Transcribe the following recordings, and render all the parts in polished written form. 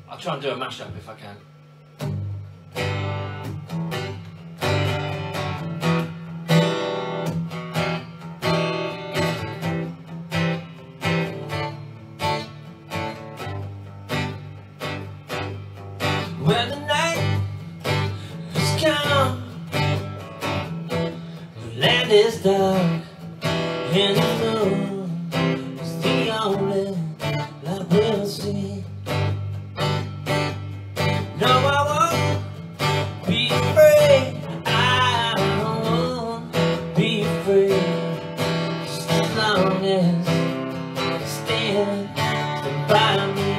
I'll try and do a mashup if I can. When the night has come, the land is dark, and the moon is the only light we'll see. No, I won't be afraid. I won't be afraid, just as long as you stand by me.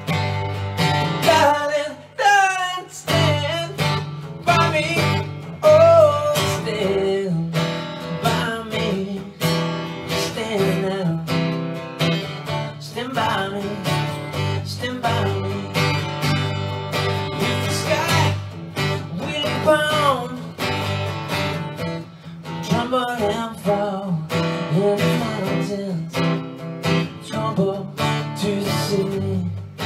Stand by me, stand by me. If the sky will pound, tremble and fall, and the mountains tumble to the sea.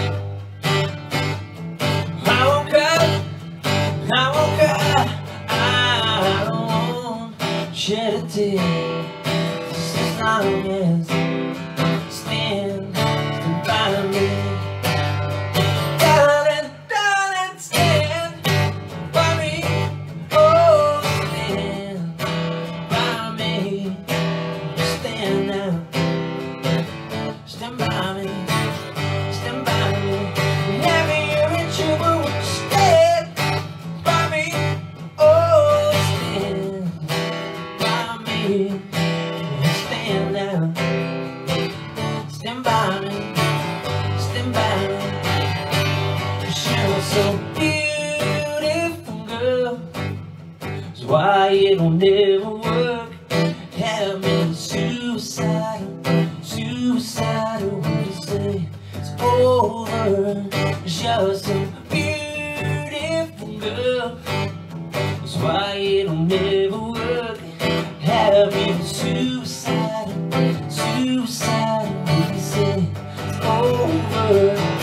I won't cry, I won't cry, I won't shed a tear, just as long as stand by me. Darling, darling, stand by me. Oh, stand by me. Stand now. Stand by me. Stand by me. Whenever you're in trouble, stand by me. Oh, stand by me. Stand now. Stand by me, stand by me. You're so beautiful, girl. That's why it'll never work. Have me suicidal, suicidal when you say it's over. You're so beautiful, girl. That's why it'll never work. Have me suicidal, suicidal when you say it's over.